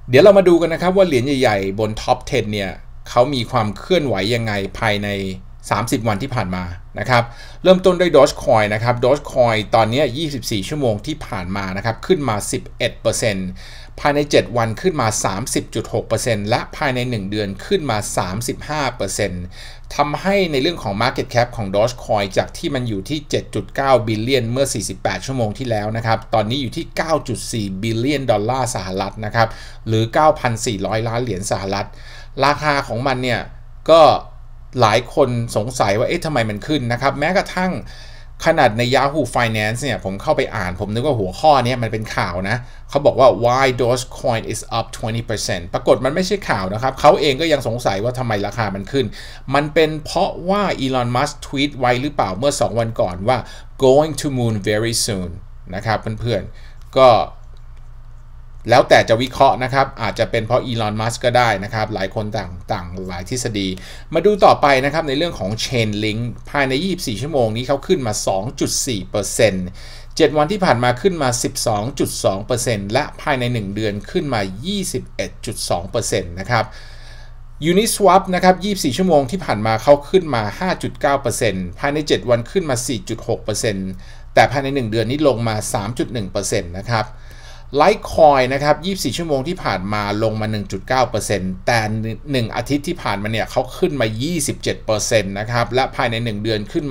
เดี๋ยวเรามาดูกันนะครับว่าเหรียญใหญ่ๆบนท็อป10เนี่ยเขามีความเคลื่อนไหวยังไงภายใน30วันที่ผ่านมานะครับเริ่มต้นด้วย Dogecoin นะครับ Dogecoin ตอนนี้24ชั่วโมงที่ผ่านมานะครับขึ้นมา 11% ภายใน7วันขึ้นมา 30.6% และภายใน1เดือนขึ้นมา 35% ทำให้ในเรื่องของ Market Cap ของ Dogecoin จากที่มันอยู่ที่ 7.9 บิลเลียนเมื่อ48ชั่วโมงที่แล้วนะครับตอนนี้อยู่ที่ 9.4 บิลเลียนดอลลาร์สหรัฐนะครับหรือ 9,400 ล้านเหรียญสหรัฐราคาของมันเนี่ยก็หลายคนสงสัยว่าเอ๊ะทำไมมันขึ้นนะครับแม้กระทั่งขนาดใน Yahoo Finance เนี่ยผมเข้าไปอ่านผมนึกว่าหัวข้อนี้มันเป็นข่าวนะเขาบอกว่า why Dogecoin is up 20% ปรากฏมันไม่ใช่ข่าวนะครับเขาเองก็ยังสงสัยว่าทำไมราคามันขึ้นมันเป็นเพราะว่า Elon Musk ทวีตไว้หรือเปล่าเมื่อ2วันก่อนว่า going to moon very soon นะครับเพื่อนๆก็แล้วแต่จะวิเคราะห์นะครับอาจจะเป็นเพราะอีลอนมัสก์ก็ได้นะครับหลายคนต่างหลายทฤษฎีมาดูต่อไปนะครับในเรื่องของ Chainlink ภายใน24ชั่วโมงนี้เขาขึ้นมา 2.4% 7วันที่ผ่านมาขึ้นมา 12.2% และภายใน1เดือนขึ้นมา 21.2% นะครับ Uniswap นะครับ24ชั่วโมงที่ผ่านมาเขาขึ้นมา 5.9% ภายใน7วันขึ้นมา 4.6% แต่ภายใน1เดือนนี้ลงมา 3.1% นะครับLitecoin นะครับ24ชั่วโมงที่ผ่านมาลงมา 1.9% แต่1อาทิตย์ที่ผ่านมาเนี่ยเขาขึ้นมา 27% นะครับและภายใน1เดือนขึ้นมา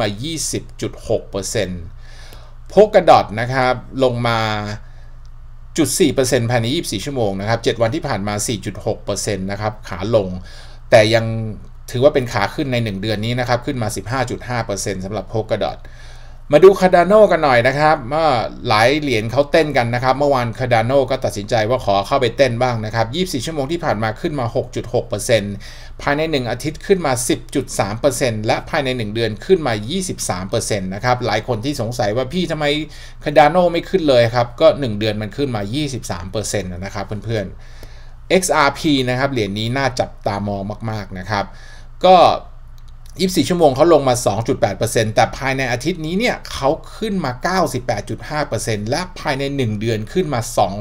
20.6% Polkadot นะครับลงมา 0.4% ภายใน24ชั่วโมงนะครับ7วันที่ผ่านมา 4.6% นะครับขาลงแต่ยังถือว่าเป็นขาขึ้นใน1เดือนนี้นะครับขึ้นมา 15.5% สำหรับ Polkadotมาดู Cardano กันหน่อยนะครับเมื่อหลายเหรียญเขาเต้นกันนะครับเมื่อวาน Cardano ก็ตัดสินใจว่าขอเข้าไปเต้นบ้างนะครับ24ชั่วโมงที่ผ่านมาขึ้นมา 6.6% ภายใน1อาทิตย์ขึ้นมา 10.3% และภายใน1เดือนขึ้นมา 23% นะครับหลายคนที่สงสัยว่าพี่ทำไม Cardano ไม่ขึ้นเลยครับก็1เดือนมันขึ้นมา 23% นะครับเพื่อนๆ XRP นะครับเหรียญนี้น่าจับตามองมากๆนะครับก็24ชั่วโมงเขาลงมา 2.8% แต่ภายในอาทิตย์นี้เนี่ยเขาขึ้นมา 98.5% และภายใน1เดือนขึ้นมา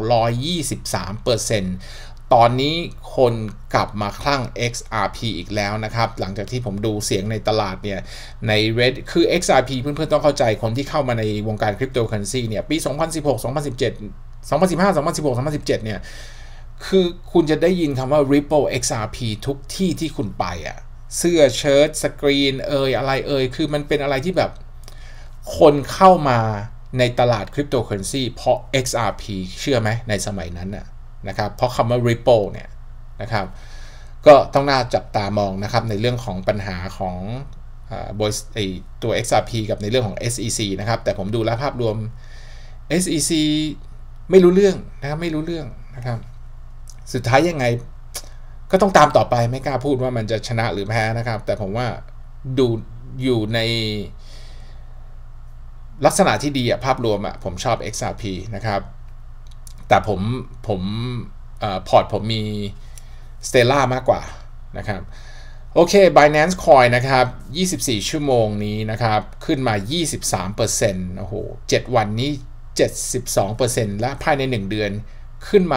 223% ตอนนี้คนกลับมาคลั่ง XRP อีกแล้วนะครับหลังจากที่ผมดูเสียงในตลาดเนี่ยใน Red คือ XRP เพื่อนๆต้องเข้าใจคนที่เข้ามาในวงการคริปโตเคอเรนซีเนี่ยปี 2016 2017 2015 2016 2017เนี่ยคือคุณจะได้ยินคำว่า Ripple XRP ทุกที่ที่คุณไปอ่ะเสื้อเชิ้ตสกรีนอะไรคือมันเป็นอะไรที่แบบคนเข้ามาในตลาดคริปโตเคอเรนซีเพราะ XRP เชื่อไหมในสมัยนั้นนะครับเพราะคำว่า Ripple เนี่ยนะครับก็ต้องน่าจับตามองนะครับในเรื่องของปัญหาของตัว XRP กับในเรื่องของ SEC นะครับแต่ผมดูแล้วภาพรวม SEC ไม่รู้เรื่องนะครับไม่รู้เรื่องนะครับสุดท้ายยังไงก็ต้องตามต่อไปไม่กล้าพูดว่ามันจะชนะหรือแพ้นะครับแต่ผมว่าดูอยู่ในลักษณะที่ดีภาพรวมผมชอบ XRP นะครับแต่ผมพอร์ตผมมี Stellar มากกว่านะครับโอเค Binance Coin นะครับ24ชั่วโมงนี้นะครับขึ้นมา 23% โอ้โห7วันนี้ 72% และภายใน1เดือนขึ้นมา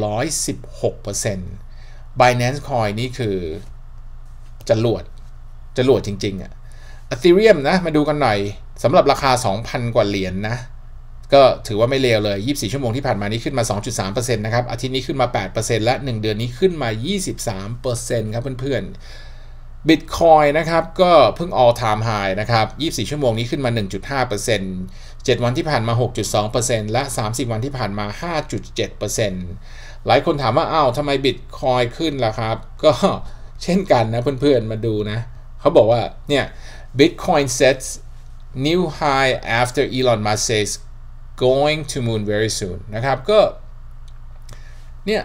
116% Binance Coin นี่คือจรวดจริงๆEthereum นะมาดูกันหน่อยสำหรับราคา 2,000 กว่าเหรียญนะก็ถือว่าไม่เลวเลย24ชั่วโมงที่ผ่านมานี้ขึ้นมา 2.3% นะครับอาทิตย์นี้ขึ้นมา 8% และ1เดือนนี้ขึ้นมา 23% ครับเพื่อนๆ Bitcoin นะครับก็เพิ่ง all time high นะครับ24ชั่วโมงนี้ขึ้นมา 1.5% 7วันที่ผ่านมา 6.2% และ30วันที่ผ่านมา 5.7%หลายคนถามว่าอ้าวทำไม Bitcoin ขึ้นล่ะครับก็เช่นกันนะเพื่อนๆมาดูนะเขาบอกว่าเนี่ย Bitcoin sets new high after Elon Musk says going to moon very soon นะครับก็เนี่ย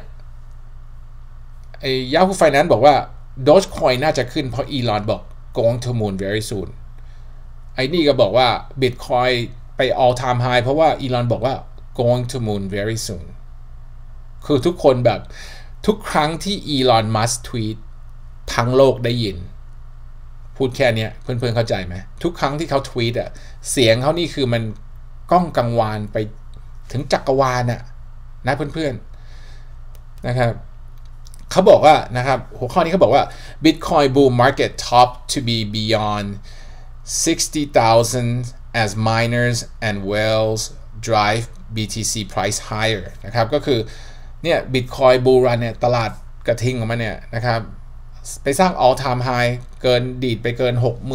Yahoo Finance บอกว่า Dogecoin น่าจะขึ้นเพราะ Elon บอก going to moon very soon ไอ้นี่ก็บอกว่า Bitcoin ไป all time high เพราะว่า Elon บอกว่า going to moon very soonคือทุกคนแบบทุกครั้งที่อีลอนมัสก์ทวีตทั้งโลกได้ยินพูดแค่นี้เพื่อนๆเข้าใจไหมทุกครั้งที่เขาทวีตเสียงเขานี่คือมันก้องกังวานไปถึงจักรวาลนะเพื่อนๆนะครับเขาบอกว่านะครับหัวข้อนี้เขาบอกว่า Bitcoin bull market top to be beyond 60,000 as miners and whales drive BTC price higher นะครับก็คือเนี่ย Bitcoin bull run เนี่ยตลาดกระทิงของมันเนี่ยนะครับไปสร้าง all time high เกินดีดไปเกิน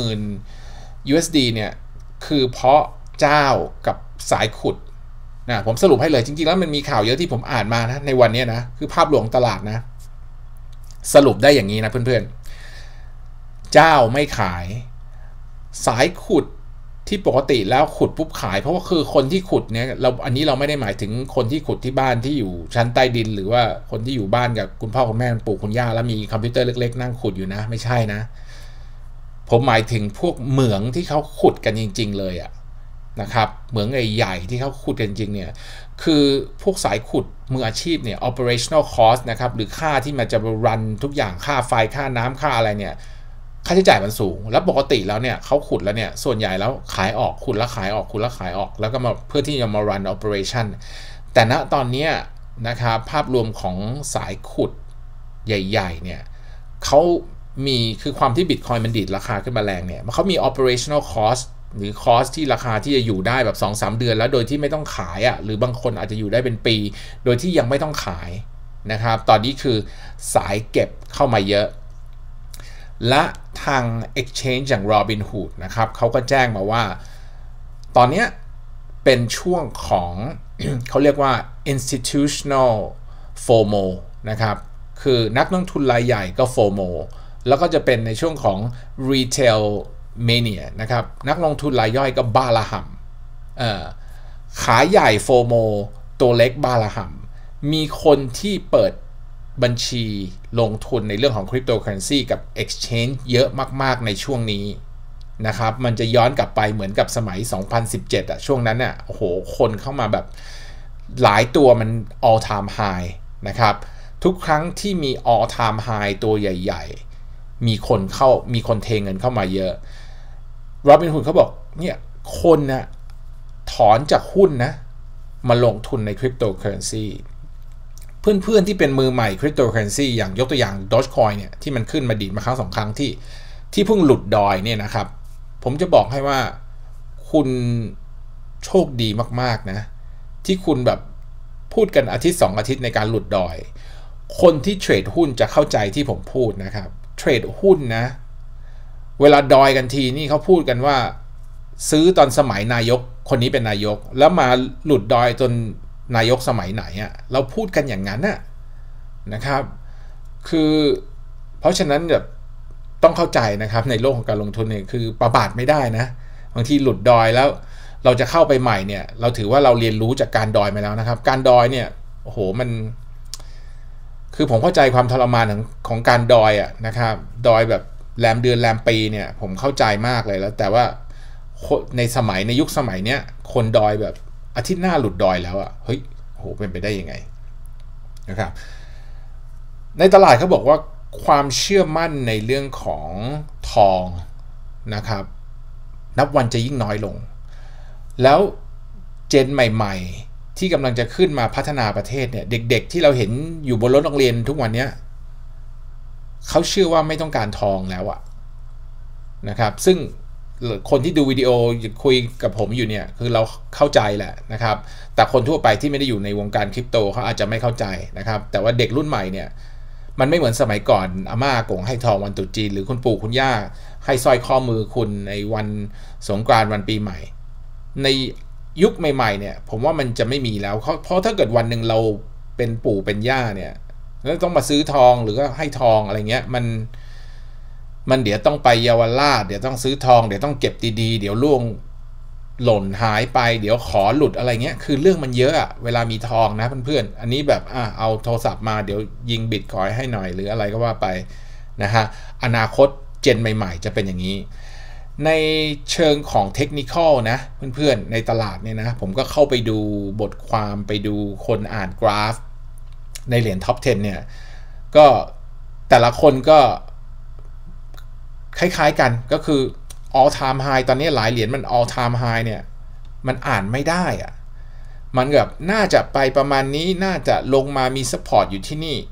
60,000 USD เนี่ยคือเพราะเจ้ากับสายขุดนะผมสรุปให้เลยจริงๆแล้วมันมีข่าวเยอะที่ผมอ่านมานะในวันนี้นะคือภาพรวมตลาดนะสรุปได้อย่างนี้นะเพื่อนๆเจ้าไม่ขายสายขุดที่ปกติแล้วขุดปุ๊บขายเพราะว่าคือคนที่ขุดเนี่ยอันนี้เราไม่ได้หมายถึงคนที่ขุดที่บ้านที่อยู่ชั้นใต้ดินหรือว่าคนที่อยู่บ้านกับคุณพ่อคุณแม่คุณปู่คุณย่าแล้วมีคอมพิวเตอร์เล็กๆนั่งขุดอยู่นะไม่ใช่นะผมหมายถึงพวกเหมืองที่เขาขุดกันจริงๆเลยอะนะครับเหมืองใหญ่ๆที่เขาขุดกันจริงเนี่ยคือพวกสายขุดมืออาชีพเนี่ย operational cost นะครับหรือค่าที่มันจะรันทุกอย่างค่าไฟค่าน้ำค่าอะไรเนี่ยค่าใช้จ่ายมันสูงแล้วปกติแล้วเนี่ยเขาขุดแล้วเนี่ยส่วนใหญ่แล้วขายออกขุดแล้วขายออกขุดแล้วขายออกแล้วก็มาเพื่อที่จะมา run operation แต่ณตอนนี้นะครับภาพรวมของสายขุดใหญ่ๆเนี่ยเขามีคือความที่ Bitcoin มันดีดราคาขึ้นมาแรงเนี่ยเขามี operational cost หรือ cost ที่ราคาที่จะอยู่ได้แบบ 2-3 เดือนแล้วโดยที่ไม่ต้องขายอ่ะหรือบางคนอาจจะอยู่ได้เป็นปีโดยที่ยังไม่ต้องขายนะครับตอนนี้คือสายเก็บเข้ามาเยอะและทาง exchange อย่าง Robinhood นะครับเขาก็แจ้งมาว่าตอนนี้เป็นช่วงของ เขาเรียกว่า institutional FOMO นะครับคือนักลงทุนรายใหญ่ก็ FOMO แล้วก็จะเป็นในช่วงของ retail mania นะครับนักลงทุนรายย่อยก็บ้าระห่ำขาใหญ่ FOMO ตัวเล็กบ้าระห่ำมีคนที่เปิดบัญชีลงทุนในเรื่องของ cryptocurrency กับ exchange เยอะมากๆในช่วงนี้นะครับมันจะย้อนกลับไปเหมือนกับสมัย 2017 อ่ะช่วงนั้นน่ะโอ้โหคนเข้ามาแบบหลายตัวมัน all time high นะครับทุกครั้งที่มี all time high ตัวใหญ่ๆมีคนเทเงินเข้ามาเยอะ Robinhood เขาบอกเนี่ยคนนะถอนจากหุ้นนะมาลงทุนใน cryptocurrency เพื่อนๆที่เป็นมือใหม่ cryptocurrency อย่างยกตัวอย่าง Dogecoin เนี่ยที่มันขึ้นมาดีดมาครั้ง2 ครั้งที่เพิ่งหลุดดอยเนี่ยนะครับผมจะบอกให้ว่าคุณโชคดีมากๆนะที่คุณแบบพูดกันอาทิตย์2 อาทิตย์ในการหลุดดอยคนที่เทรดหุ้นจะเข้าใจที่ผมพูดนะครับเทรดหุ้นนะเวลาดอยกันทีนี่เขาพูดกันว่าซื้อตอนสมัยนายกคนนี้เป็นนายกแล้วมาหลุดดอยจนนายกสมัยไหนอะเราพูดกันอย่างนั้นน่ะนะครับคือเพราะฉะนั้นแบบต้องเข้าใจนะครับในโลกของการลงทุนเนี่ยคือประมาทไม่ได้นะบางทีหลุดดอยแล้วเราจะเข้าไปใหม่เนี่ยเราถือว่าเราเรียนรู้จากการดอยมาแล้วนะครับการดอยเนี่ยโอ้โหมันคือผมเข้าใจความทรมานของการดอยอะนะครับดอยแบบแรมเดือนแรมปีเนี่ยผมเข้าใจมากเลยแล้วแต่ว่าในยุคสมัยเนี้ยคนดอยแบบอาทิตย์หน้าหลุดดอยแล้วอะเฮ้ยโหเป็นไปได้ยังไงนะครับในตลาดเขาบอกว่าความเชื่อมั่นในเรื่องของทองนะครับนับวันจะยิ่งน้อยลงแล้วเจนใหม่ๆที่กำลังจะขึ้นมาพัฒนาประเทศเนี่ยเด็กๆที่เราเห็นอยู่บนรถโรงเรียนทุกวันนี้เขาเชื่อว่าไม่ต้องการทองแล้วอะนะครับซึ่งคนที่ดูวิดีโอคุยกับผมอยู่เนี่ยคือเราเข้าใจแหละนะครับแต่คนทั่วไปที่ไม่ได้อยู่ในวงการคริปโตเขาอาจจะไม่เข้าใจนะครับแต่ว่าเด็กรุ่นใหม่เนี่ยมันไม่เหมือนสมัยก่อนอาม่ากงให้ทองวันตรุษจีนหรือคุณปู่คุณย่าให้สร้อยข้อมือคุณในวันสงกรานต์วันปีใหม่ในยุคใหม่ๆเนี่ยผมว่ามันจะไม่มีแล้วเพราะถ้าเกิดวันหนึ่งเราเป็นปู่เป็นย่าเนี่ยแล้วต้องมาซื้อทองหรือก็ให้ทองอะไรเงี้ยมันเดี๋ยวต้องไปเยาวราชเดี๋ยวต้องซื้อทองเดี๋ยวต้องเก็บดีๆเดี๋ยวล่วงหล่นหายไปเดี๋ยวขอหลุดอะไรเงี้ยคือเรื่องมันเยอะอะเวลามีทองนะเพื่อนๆอันนี้แบบเอาโทรศัพท์มาเดี๋ยวยิงบิตคอยน์ให้หน่อยหรืออะไรก็ว่าไปนะฮะอนาคตเจนใหม่ๆจะเป็นอย่างนี้ในเชิงของเทคนิคอลนะเพื่อนๆในตลาดเนี่ยนะผมก็เข้าไปดูบทความไปดูคนอ่านกราฟในเหรียญท็อป 10เนี่ยก็แต่ละคนก็คล้ายๆกันก็คือ all time high ตอนนี้หลายเหรียญมัน all time high เนี่ยมันอ่านไม่ได้อะมันแบบน่าจะไปประมาณนี้น่าจะลงมามี support อยู่ที่นี่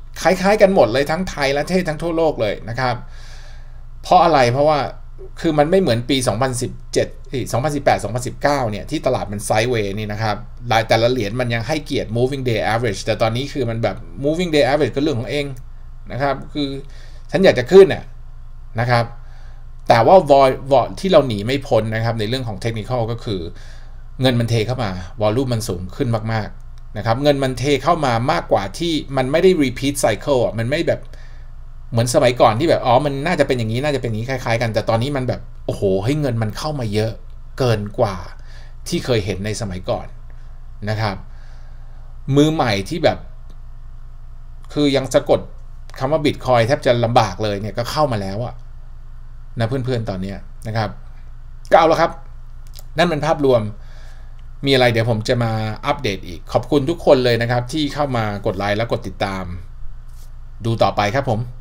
คล้ายๆกันหมดเลยทั้งไทยและทั้งทั่วโลกเลยนะครับเพราะอะไรเพราะว่าคือมันไม่เหมือนปี 2017 2018 2019 เนี่ยที่ตลาดมันไซด์เวย์นี่นะครับรายแต่ละเหรียญมันยังให้เกียรติ moving day average แต่ตอนนี้คือมันแบบ moving day average ก็เรื่องของเองนะครับคือฉันอยากจะขึ้นน่ะนะครับแต่ว่าวอที่เราหนีไม่พ้นนะครับในเรื่องของเทคนิคก็คือเงินมันเทเข้ามาวอลลุ่มมันสูงขึ้นมากๆนะครับเงินมันเทเข้ามามากกว่าที่มันไม่ได้ repeat cycle อ่ะมันไม่แบบเหมือนสมัยก่อนที่แบบมันน่าจะเป็นอย่างนี้น่าจะเป็นอย่างนี้คล้ายๆกันแต่ตอนนี้มันแบบโอ้โหให้เงินมันเข้ามาเยอะเกินกว่าที่เคยเห็นในสมัยก่อนนะครับมือใหม่ที่แบบคือยังสะกดคำว่า Bitcoin แทบจะลำบากเลยเนี่ยก็เข้ามาแล้วอะนะเพื่อนๆตอนนี้นะครับก็เอาละครับนั่นเป็นภาพรวมมีอะไรเดี๋ยวผมจะมาอัปเดตอีกขอบคุณทุกคนเลยนะครับที่เข้ามากดไลค์และกดติดตามดูต่อไปครับผม